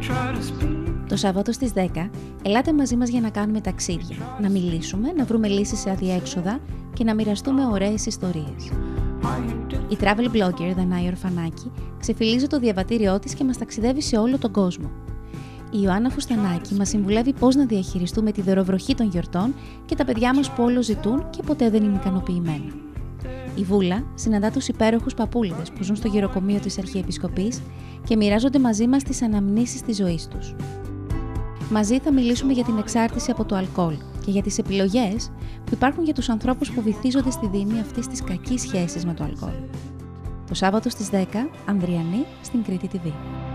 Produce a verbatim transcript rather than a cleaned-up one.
Το Σάββατο στις δέκα, ελάτε μαζί μας για να κάνουμε ταξίδια, να μιλήσουμε, να βρούμε λύσεις σε αδιέξοδα και να μοιραστούμε ωραίες ιστορίες. Η travel blogger Δανάη Ορφανάκη ξεφυλίζει το διαβατήριό της και μας ταξιδεύει σε όλο τον κόσμο. Η Ιωάννα Φουστανάκη μας συμβουλεύει πώς να διαχειριστούμε τη δωροβροχή των γιορτών και τα παιδιά μας που όλο ζητούν και ποτέ δεν είναι ικανοποιημένα. Η Βούλα συναντά τους υπέροχους παππούλιδες που ζουν στο γεροκομείο της Αρχιεπισκοπής και μοιράζονται μαζί μας τις αναμνήσεις της ζωής τους. Μαζί θα μιλήσουμε για την εξάρτηση από το αλκοόλ και για τις επιλογές που υπάρχουν για τους ανθρώπους που βυθίζονται στη δίνη αυτής της κακής σχέσης με το αλκοόλ. Το Σάββατο στις δέκα, Ανδριανή, στην Κρήτη τι βι.